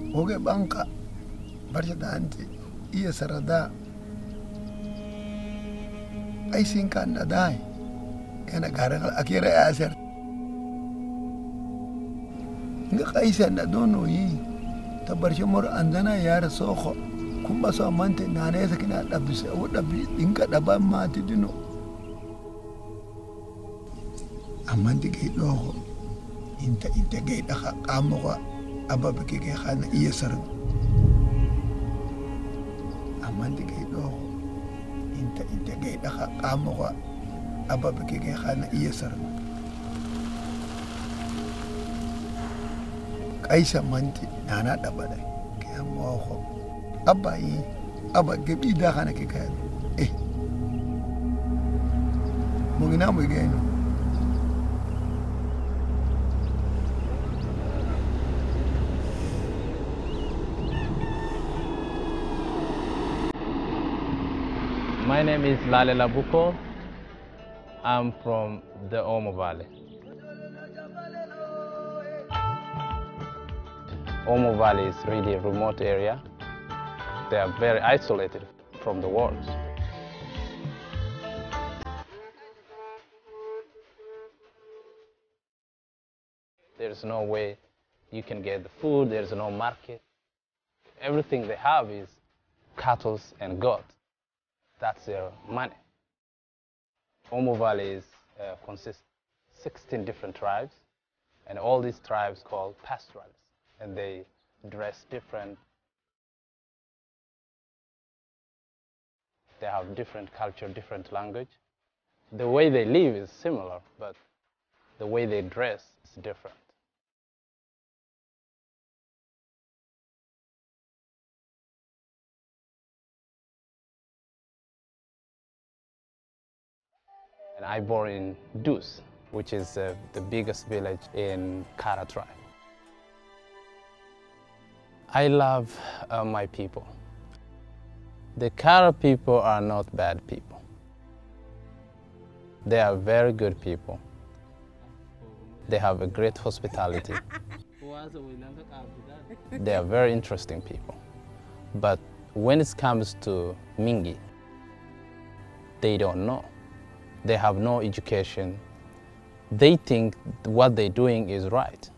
oge banka barsha dante iya sarada ai sin kan da dai kana garan akira ya asar nga kaisa da dono yi ta barsha mur andana ya raso ko kun ba so amante na ne saki na dabbi sai o dabbi dinka daban ma tidino amante ke do inta gai da kamo ko ababa ke khana iya sar amante ke do inta gai da kamo ko ababa ke khana iya sar kaisa manti nana daba dai ke mo ko abai aba gebi da kana ke kai mo ngina mo geno. My name is Lale Labuko. I'm from the Omo Valley. Omo Valley is really a remote area. They are very isolated from the world. There's no way you can get the food, there's no market. Everything they have is cattle and goats. That's their money. Omo Valley consists of 16 different tribes, and all these tribes called pastoralists, and they dress different. They have different culture, different language. The way they live is similar, but the way they dress is different. And I born in Dus, which is the biggest village in Kara tribe. I love my people. The Kara people are not bad people. They are very good people. They have a great hospitality. They are very interesting people. But when it comes to Mingi, they don't know. They have no education. They think what they're doing is right.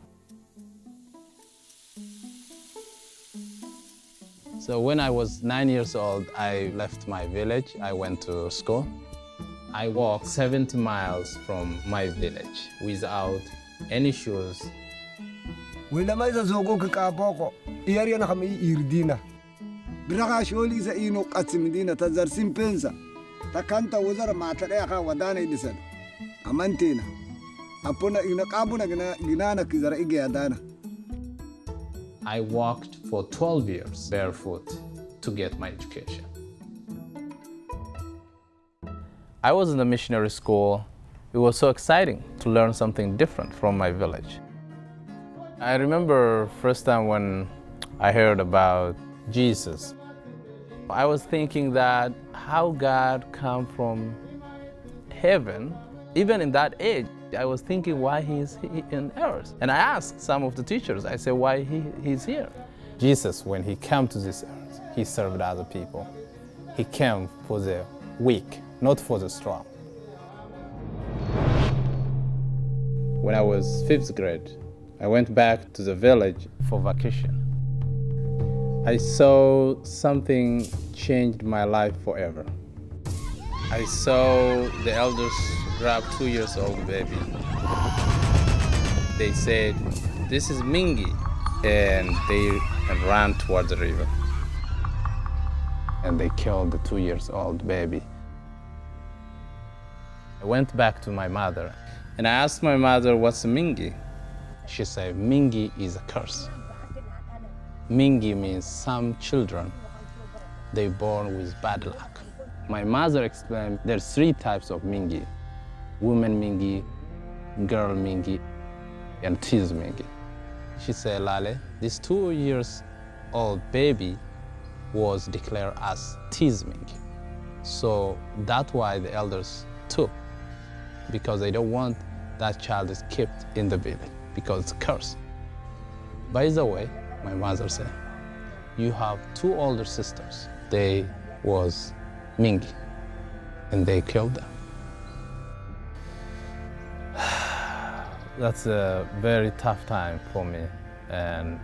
So when I was 9 years old, I left my village. I went to school. I walked 70 miles from my village without any shoes. Wilamaiza zogo kikaboko, iyari na kami irdina. Biraka sholi za ino katsimidina tazarsim pensa. Takanta wazara mataka ka wadana idisad. Amantina. Apuna inakabuna ginana kizara ige adana. I walked for 12 years barefoot to get my education. I was in the missionary school. It was so exciting to learn something different from my village. I remember first time when I heard about Jesus. I was thinking that how God come from heaven, even in that age, I was thinking why he's in earth. And I asked some of the teachers, I said, why he's here? Jesus, when he came to this earth, he served other people. He came for the weak, not for the strong. When I was 5th grade, I went back to the village for vacation. I saw something changed my life forever. I saw the elders grab 2 years old baby. They said, this is Mingi, and they ran toward the river. And they killed the 2 years old baby. I went back to my mother, and I asked my mother, what's Mingi? She said, Mingi is a curse. Mingi means some children, they're born with bad luck. My mother explained there's 3 types of Mingi: woman Mingi, girl Mingi, and tease Mingi. She said, Lale, this 2 years old baby was declared as tease Mingi. So that's why the elders took, because they don't want that child is kept in the village, because it's a curse. By the way, my mother said, you have 2 older sisters. They was Mingi, and they killed them. That's a very tough time for me, and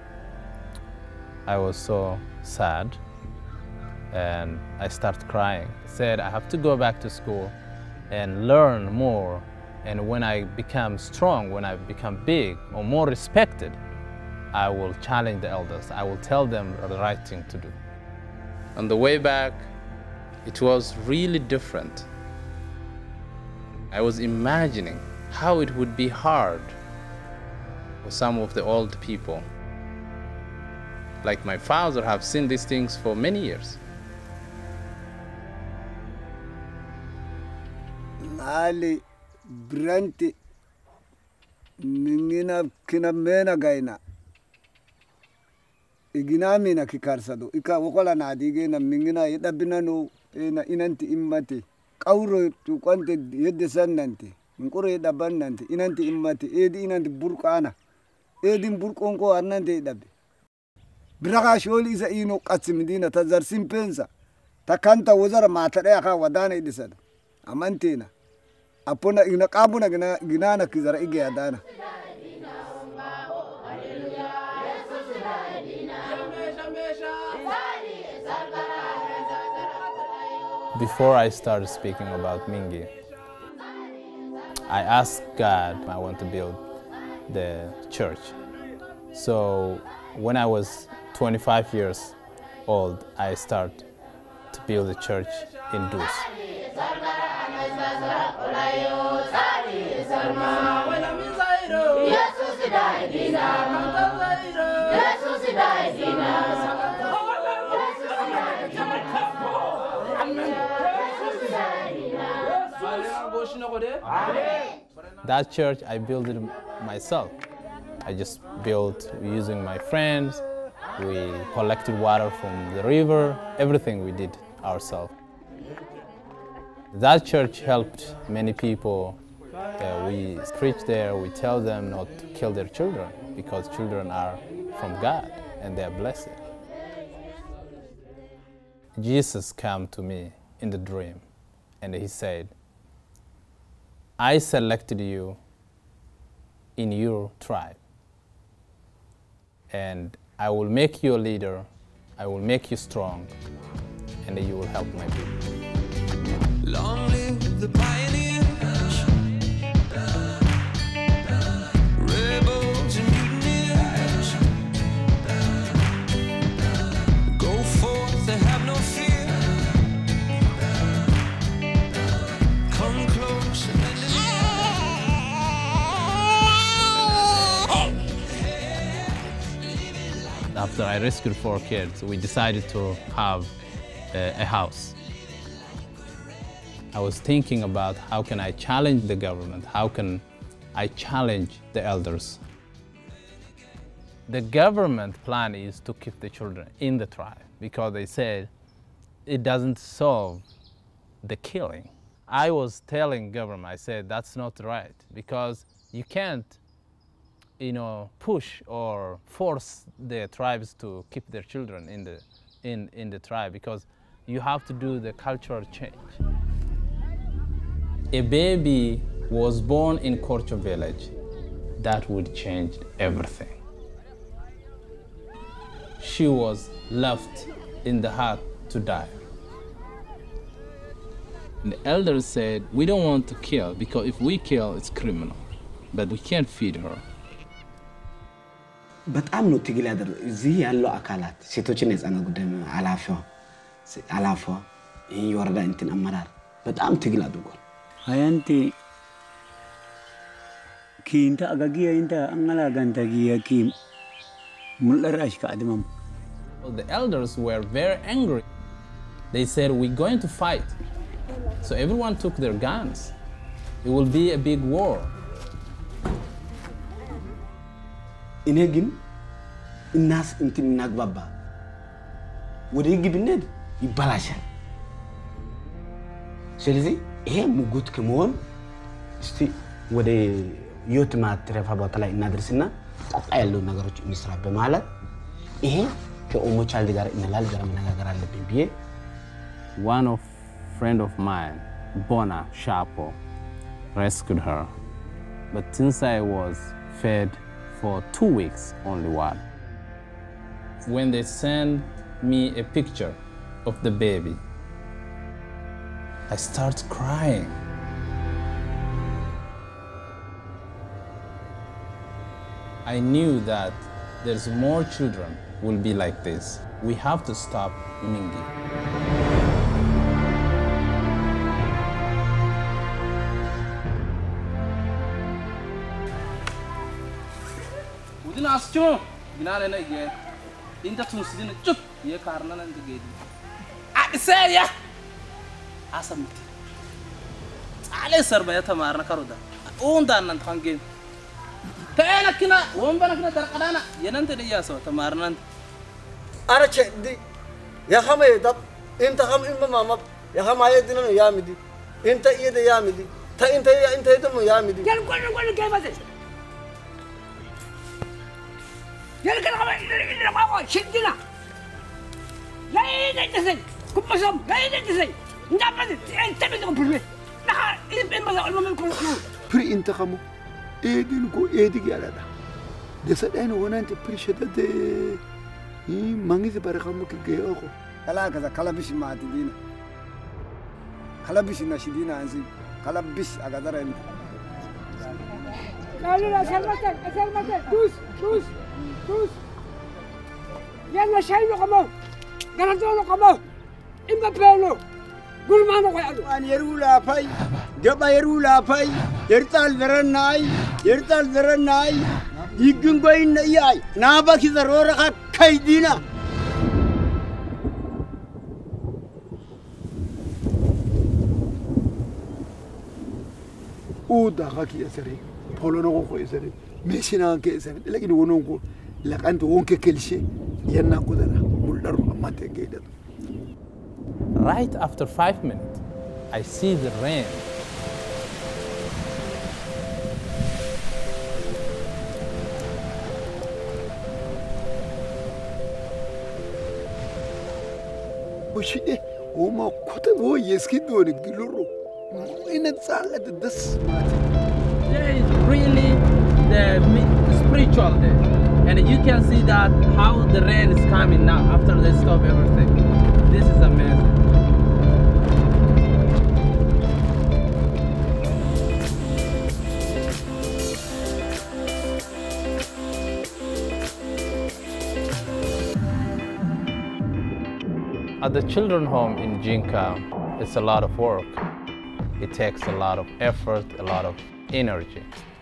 I was so sad, and I started crying. I said, I have to go back to school and learn more, and when I become strong, when I become big or more respected, I will challenge the elders. I will tell them the right thing to do. On the way back, it was really different. I was imagining how it would be hard for some of the old people. Like my father have seen these things for many years. Ali Branti Mingina kina mena gaina igina mina kikarsado ika wakola na adige na mingina yedabina no na inanti immati kauro tu kwante yedde sannanti ngoro yedabannanti inanti immati edi inanti burqana edi burqonko annante yedabe biraga sholi isa ino qatsimdina tazarsim pensa takanta wazara matade aka wadana idisada amantina apona ina kabuna ginana kizara ige adana. Before I started speaking about Mingi, I asked God, I want to build the church. So when I was 25 years old, I started to build a church in Dus. That church, I built it myself. I just built using my friends. We collected water from the river. Everything we did ourselves. That church helped many people. We preach there, we tell them not to kill their children because children are from God and they are blessed. Jesus came to me in the dream and he said, I selected you in your tribe and I will make you a leader, I will make you strong, and you will help my people. Long live the pioneers, rebels and mutineers. Go forth, they have no fear. Come close and lend an ear. After I rescued 4 kids, we decided to have a house. I was thinking about how can I challenge the government, how can I challenge the elders. The government plan is to keep the children in the tribe because they said it doesn't solve the killing. I was telling government, I said that's not right because you can't, push or force the tribes to keep their children in the tribe because you have to do the cultural change. A baby was born in Korcho village, that would change everything. She was left in the heart to die. And the elders said, we don't want to kill because if we kill, it's criminal, but we can't feed her. በጣም ነው ትግል ያደረገ እዚህ ያለው አካላት ሴቶችን የጻና ጉዳይ አላፈው ይሄ ወረዳ እንትን አመራር በጣም ትግል አድርጓል አያንቲ ኪንታ አጋጊያ እንታ አንጋላ ጋንታጊያ ኪም ሙለራሽ ካድማም The elders were very angry. They said, we're going to fight. So everyone took their guns. It will be a big war. እኔ ግን እናስ እንትን እናግባባ ወደ ይግብነት ይባላሻል ስለዚህ ይሄ ሙጉት ከመሆን እስቲ ወደ ዮት ማትረፋ ቦታ ላይ እናድርስና ቀጣይ ያለው ነገሮች እንስራ በማለት ይሄ ከኦሞ ቻይልድ ጋር እንላል ጋር መነጋገር አለብን ብዬ One friend of mine, Bona Shapo, rescued her. But since I was fed for 2 weeks only one, when they send me a picture of the baby, I start crying. I knew that there's more children will be like this. We have to stop Mingi. Udin ascho ginale na ye inta tunsidin chup ye karna nan de gedi ase ya asamti ale sarba ya tamarna karoda unda nan thange tayana kina wombana kina darqadana yenante de yaso tamarnan arache di ya khama yedab inta kham imma mama ya khama yedina no yamidi inta yede yamidi ta inta yedum yamidi gel gol gel bade gel gel khama illa ma shidina la yedesay kumasam la yedesay ndabade inta bidu bulme la imma za alma ko بري انت خمو ايدين كو ايدي على ده دسا دين وانا انت بري شدد مانغي زبر خمو كي اوكو kala kaza kala bish ma tidina kala bish na shidina anzi kala bish agadara inta قالوا سلمتك دوس يلا شايلو قمو قردولو قمو إما بيلو قول ما نقول an yerula fai gaba yerula fai yertal verannai yigin goyin na iyai na baki zarora ka kaidina ودا غاكي يسري بولونو كو يسري ميشينا كي يسري لكن ونونكو لقانت وونك كل شيء ينا قدرا مولر ما تجيد. Right after 5 minutes, I see the rain. وشيء وما كنت هو يسكتوني كيلورو إن تصالح الدس there is really the spiritual there, and you can see that how the rain is coming now after they stop everything. This is amazing. At the children's home in Jinka, it's a lot of work. It takes a lot of effort, a lot of energy.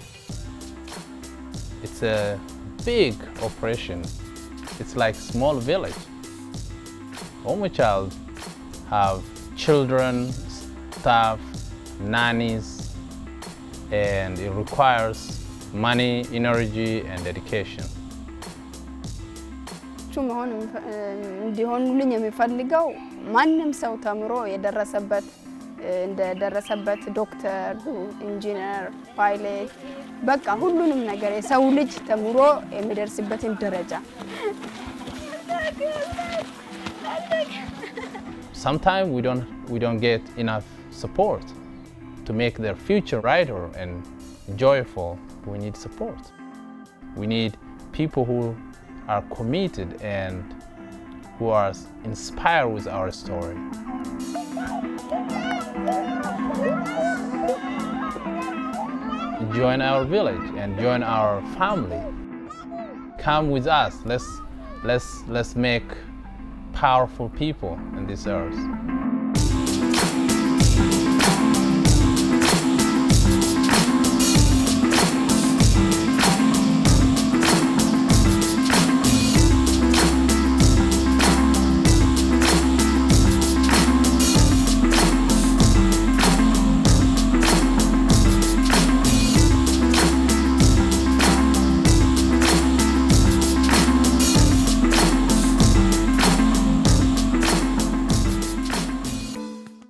It's a big operation. It's like a small village. Home child have children, staff, nannies, and it requires money, energy, and dedication. መሆን እንዲሆኑልኝ የሚፈልገው ማንም ሰው ተምሮ እንደደረሰበት ዶክተር፣ ኢንጂነር፣ ፓይለት በቃ ሁሉንም ነገር የሰው ልጅ ተምሮ የሚደርስበትን ደረጃ Sometimes we don't get enough support to make their future brighter and joyful. We need support. We need people who are committed and who are inspired with our story. Join our village and join our family. Come with us. Let's make powerful people in this earth.